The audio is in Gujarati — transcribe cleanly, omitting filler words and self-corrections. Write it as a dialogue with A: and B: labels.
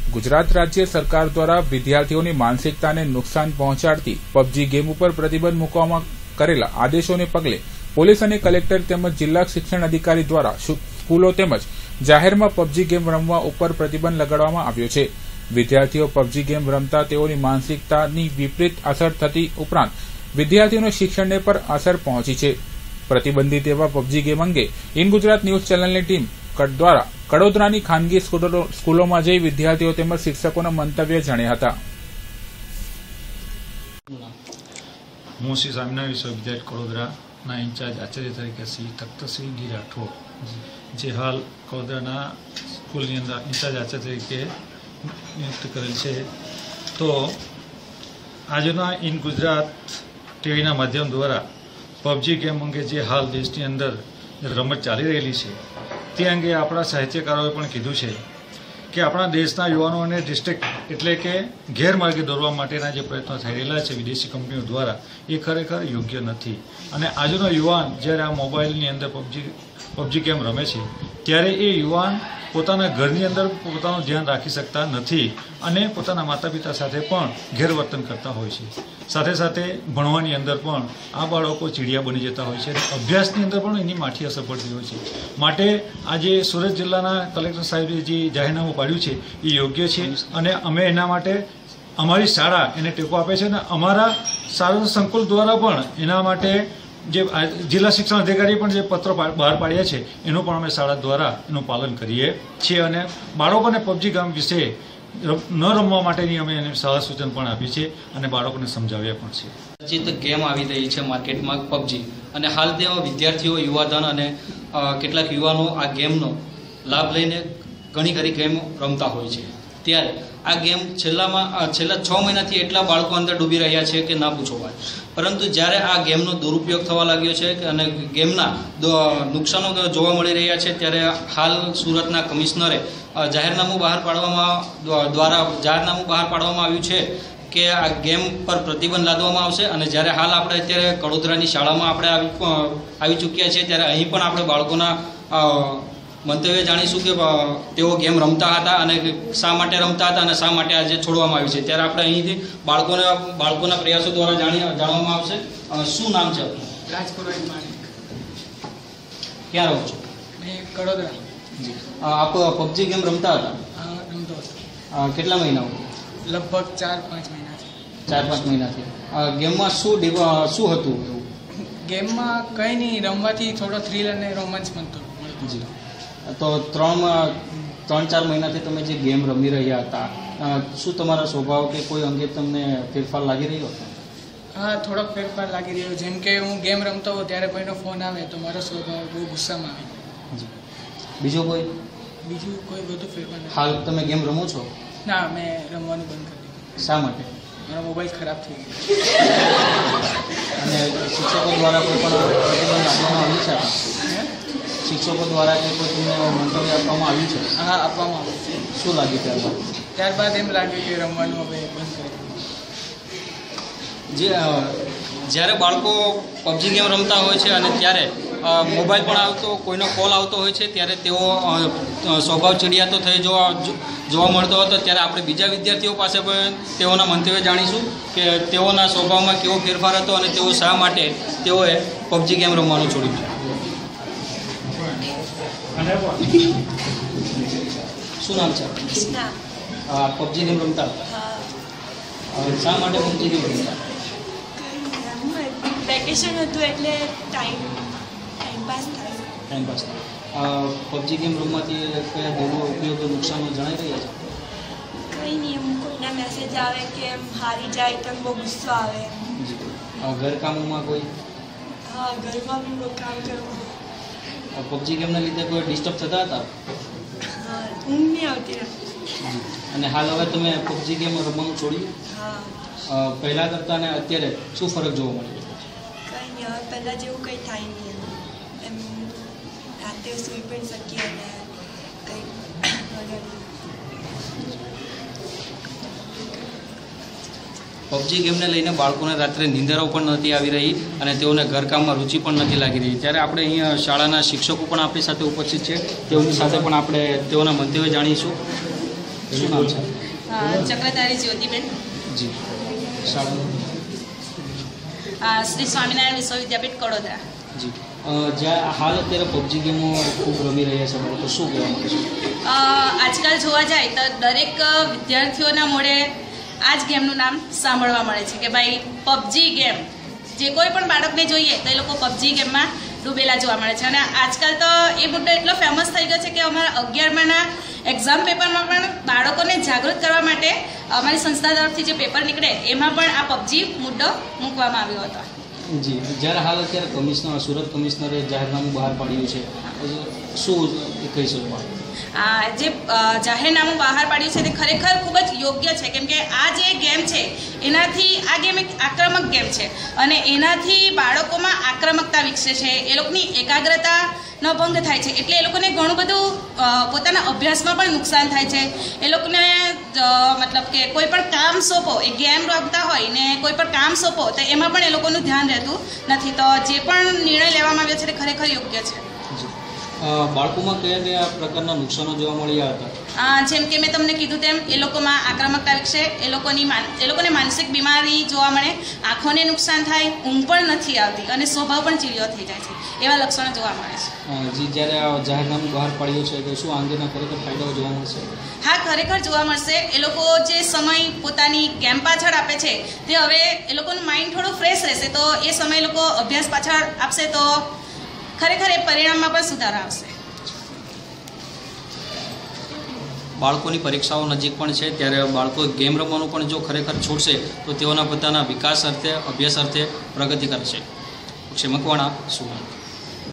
A: ગુજરાત રાજ્ય સરકાર દ્વારા વિદ્યાર્થીઓની માનસિકતાને નુકસાન પહોંચાડતી પબજી ગેમ ઉપર પ્રતિબંધ મૂકવામાં કરેલા આદેશોને પગલે પોલીસ અને કલેક્ટર તેમજ જિલ્લા શિક્ષણ અધિકારી દ્વારા સ્કૂલો તેમજ જાહેરમાં પબજી ગેમ રમવા ઉપર પ્રતિબંધ લગાડવામાં આવ્યો છે। વિદ્યાર્થીઓ પબજી ગેમ રમતા તેઓની માનસિકતાની વિપરીત અસર થતી ઉપરાંત વિદ્યાર્થીઓના શિક્ષણને પર અસર પહોંચી છે। પ્રતિબંધિત એવા પબજી ગેમ અંગે ઇન ગુજરાત ન્યૂઝ ચેનલની ટીમ દ્વારા કડોદરાની ખાનગી સ્કૂલોમાં જઈ વિદ્યાર્થીઓ તેમજ શિક્ષકોના મંતવ્ય જાણ્યા હતા।
B: હું શ્રી સ્વામિનારાયણ વિશ્વવિદ્યાલય કડોદરાના ઇન્ચાર્જ આચાર્ય તરીકે શ્રી તખ્તશ્રી ડી રાઠોડ, જે હાલ કડોદરાના સ્કૂલની અંદર ઇન્ચાર્જ આચાર્ય તરીકે નિયુક્ત કરેલ છે। તો આજના ઇન ગુજરાત ટીવીના માધ્યમ દ્વારા પબજી ગેમ અંગે જે હાલ દેશની અંદર રમત ચાલી રહેલી છે તે અંગે આપણા સાહિત્યકારોએ પણ કીધું છે કે આપણા દેશના યુવાનોને ડિસ્ટ્રિક્ટ એટલે કે ગેરમાર્ગે દોરવા માટેના જે પ્રયત્નો થઈ રહેલા છે વિદેશી કંપનીઓ દ્વારા, એ ખરેખર યોગ્ય નથી। અને આજનો યુવાન જ્યારે આ મોબાઈલની અંદર પબજી ગેમ રમે છે ત્યારે એ યુવાન પોતાના ઘરની અંદર પોતાનું ધ્યાન રાખી શકતા નથી અને પોતાના માતા પિતા સાથે પણ ગેરવર્તન કરતા હોય છે। સાથે સાથે ભણવાની અંદર પણ આ બાળકો ચીડિયા બની જતા હોય છે, અભ્યાસની અંદર પણ એની માઠી અસર પડતી હોય છે। માટે આજે સુરત જિલ્લાના કલેક્ટર સાહેબે જે જાહેરનામું પાડ્યું છે એ યોગ્ય છે અને અમે એના માટે અમારી શાળા એને ટેકો આપે છે અને અમારા શાળા સંકુલ દ્વારા પણ એના માટે જે જિલ્લા શિક્ષણ અધિકારી પણ જે પત્ર બહાર પાડ્યા છે એનું પણ અમે શાળા દ્વારા એનું પાલન કરીએ છીએ અને બાળકોને પબજી ગેમ વિશે ન રમવા માટેની અમે એને સલાહ સૂચન પણ આપી છે અને બાળકોને સમજાવ્યા પણ છે।
C: ચર્ચિત ગેમ આવી રહી છે માર્કેટમાં પબજી, અને હાલ તેમાં વિદ્યાર્થીઓ, યુવાધન અને કેટલાક યુવાનો આ ગેમનો લાભ લઈને ઘણી ખરી ગેમ રમતા હોય છે। ત્યારે આ ગેમ છેલ્લા 6 મહિનાથી એટલા બાળકો અંદર ડૂબી રહ્યા છે કે ના પૂછો વાત। પરંતુ જ્યારે આ ગેમનો દુરુપયોગ થવા લાગ્યો છે અને ગેમના નુકસાનો જોવા મળી રહ્યા છે, ત્યારે હાલ સુરતના કમિશનરે જાહેરનામું બહાર પાડવામાં આવ્યું છે કે આ ગેમ પર પ્રતિબંધ લાદવામાં આવશે। અને જ્યારે હાલ આપણે અત્યારે કડોદરાની શાળામાં આપણે આવી ચૂક્યા છીએ, ત્યારે અહીં પણ આપણે બાળકોના મંતવ્ય જાણીશું કે તેઓ ગેમ રમતા હતા અને શા માટે રમતા હતા અને શા માટે આજે છોડવામાં આવ્યું છે। ત્યારે આપણે અહીંથી બાળકોના પ્રયાસો દ્વારા જાણવામાં આવશે। શું નામ છે આપનું?
D: રાજકુમાર માણેક।
C: ક્યાં રહો છો?
D: મેં કડોદરા।
C: આપ પબજી ગેમ રમતા હતા?
D: રમતો હતો।
C: કેટલા મહિનાઓ?
D: લગભગ 4-5 મહિનાથી।
C: 4-5 મહિનાથી ગેમમાં શું હતું?
D: ગેમમાં કંઈ નહીં, રમવાથી થોડો થ્રિલ અને રોમાંચ મળતો।
C: જી, તો 3-4 મહિનાથી તમે જે ગેમ રમી રહ્યા હતા, શું તમારા સ્વભાવ કે કોઈ અંગે તમને ફેરફાર લાગી રહ્યો હતો?
D: હા, થોડોક ફેરફાર લાગી રહ્યો। જેમ કે હું ગેમ રમતો હોઉં ત્યારે કોઈનો ફોન આવે તો મારો સ્વભાવ બહુ ગુસ્સામાં આવે।
C: જી, બીજું કોઈ
D: બધું ફેરફાર નથી।
C: હાલ તમે ગેમ રમો છો?
D: ના, મેં રમવાનું બંધ કરી દીધું।
C: શા માટે?
D: મારો મોબાઈલ ખરાબ થઈ ગયો।
C: અને શિક્ષકો દ્વારા કોઈ પણ પ્રતિબંધ આપવામાં આવ્યું છે? શિક્ષકો દ્વારા કે કોઈ તમને મંતવ્ય આપવામાં આવ્યું છે?
D: હા, આપવામાં આવ્યું છે।
C: શું લાગ્યું ત્યારબાદ?
D: ત્યારબાદ એમ લાગ્યું કે રમવાનું હવે બંધ કરી
C: દીધું। જ્યારે બાળકો પબજી ગેમ રમતા હોય છે અને ત્યારે મોબાઈલ પણ કોઈનો કોલ આવતો હોય છે, ત્યારે તેઓ સ્વભાવ ચીડિયાતો થઈ જોવા મળતો હતો। ત્યારે આપણે બીજા વિદ્યાર્થીઓ પાસે પણ તેઓના મંતવ્ય જાણીશું કે તેઓના સ્વભાવમાં કેવો ફેરફાર હતો અને તેઓ શા માટે તેઓએ પબજી ગેમ રમવાનું છોડ્યું। શું નામ છે? પબજી ગેમ રમતા હતા? શા માટે પબજી ગેમ રમતા?
E: વેકેશન હતું એટલે ટાઈમ પાસ
C: થાય। પબજી ગેમ રમવાથી કયા દુરુપયોગો, નુકસાનો જણાઈ રહ્યા છે?
E: કંઈ નહીં, કોઈના મેસેજ આવે કે એમ હારી જાય તો બહુ ગુસ્સો આવે।
C: ઘરકામોમાં કોઈ?
E: હા, ઘરમાં બી બહુ કામ કરવું।
C: પબજી ગેમના લીધે કોઈ ડિસ્ટર્બ થતા હતા?
E: હા, ઊંઘ નહીં આવતી હતી।
C: અને હાલ હવે તમે પબજી ગેમ રમવાનું છોડ્યું?
E: હા।
C: પહેલાં કરતાં અને અત્યારે શું ફરક જોવા મળ્યો?
E: કંઈ નહીં, હવે પહેલાં જેવું કંઈ થાય નહીં। એમ રાતે સૂઈ પણ શકીએ અને કંઈ
C: પબજી ગેમને લઈને બાળકોને રાત્રે નિંદરો પણ નથી આવી રહી અને તેઓને ઘરકામમાં રુચિ પણ નથી લાગી રહી। ત્યારે આપણે અહીંયા શાળાના શિક્ષકો પણ આપણી સાથે ઉપસ્થિત છે, તેઓની સાથે પણ આપણે તેઓના મંતવ્ય જાણીશું। શું નામ છે?
F: ચક્રધારી જ્યોતિબેન,
C: જી, શાળાનું?
F: શ્રી સ્વામિનારાયણ વિશ્વવિદ્યાપીઠ કડોદરા.
C: જી, જ્યાં હાલ અત્યારે પબજી ગેમો ખૂબ રમી રહ્યા છે બાળકો, શું કહેવા માંગે છે?
F: આજકાલ જોવા જાય તો દરેક વિદ્યાર્થીઓના મોઢે આ જ ગેમનું નામ સાંભળવા મળે છે કે ભાઈ પબજી ગેમ. જે કોઈ પણ બાળકને જોઈએ તો એ લોકો પબજી ગેમમાં ડૂબેલા જોવા મળે છે. અને આજકાલ તો એ મુદ્દો એટલો ફેમસ થઈ ગયો છે કે અમારા 11માના એક્ઝામ પેપરમાં પણ બાળકોને જાગૃત કરવા માટે અમારી સંસ્થા તરફથી જે પેપર નીકળે એમાં પણ આ પબજી મુદ્દો મૂકવામાં આવ્યો હતો.
C: જી, જ્યારે હાલ અત્યારે સુરત કમિશનરે જાહેરનામું બહાર પાડ્યું છે, શું કહી શકો?
F: જે જાહેરનામું બહાર પાડ્યું છે તે ખરેખર ખૂબ જ યોગ્ય છે, કેમ કે આ જે ગેમ છે એનાથી આ ગેમ એક આક્રમક ગેમ છે અને એનાથી બાળકોમાં આક્રમકતા વિકસે છે, એ લોકોની એકાગ્રતાનો ભંગ થાય છે, એટલે એ લોકોને ઘણું બધું પોતાના અભ્યાસમાં પણ નુકસાન થાય છે. એ લોકોને મતલબ કે કોઈ પણ કામ સોંપો, એ ગેમ રમતા હોય ને કોઈ પણ કામ સોંપો તો એમાં પણ એ લોકોનું ધ્યાન રહેતું નથી. તો જે પણ નિર્ણય લેવામાં આવ્યો છે તે ખરેખર યોગ્ય છે.
C: બાળકોમાં કયા કયા પ્રકારના નુકસાનો જોવા મળ્યા હતા?
F: જેમ કે મેં તમને કીધું તેમ એ લોકોમાં આક્રમકતા વિશે, એ લોકોને માનસિક બીમારી જોવા મળે, આંખોને નુકસાન થાય, ઊંઘ પણ નથી આવતી અને સ્વભાવ પણ ચીડિયો થઈ જાય છે, એવા લક્ષણો જોવા મળે છે.
C: જી, જ્યારે આ જાહેરનામું બહાર પાડ્યું છે તો શું અંગેના ખરેખર ફાયદાઓ જોવા મળશે?
F: હા, ખરેખર જોવા મળશે. એ લોકો જે સમય પોતાની ગેમ પાછળ આપે છે તે હવે એ લોકોનું માઇન્ડ થોડું ફ્રેશ રહેશે, તો એ સમય લોકો અભ્યાસ પાછળ આપશે તો ખરેખર એ પરિણામમાં પણ સુધારો આવશે.
C: બાળકોની પરીક્ષાઓ નજીક પણ છે, ત્યારે બાળકો ગેમ રમવાનું પણ જો ખરેખર છોડશે તો તેઓના પોતાના વિકાસ અર્થે, અભ્યાસ અર્થે પ્રગતિ કરશે. મકવાણા, સુરત.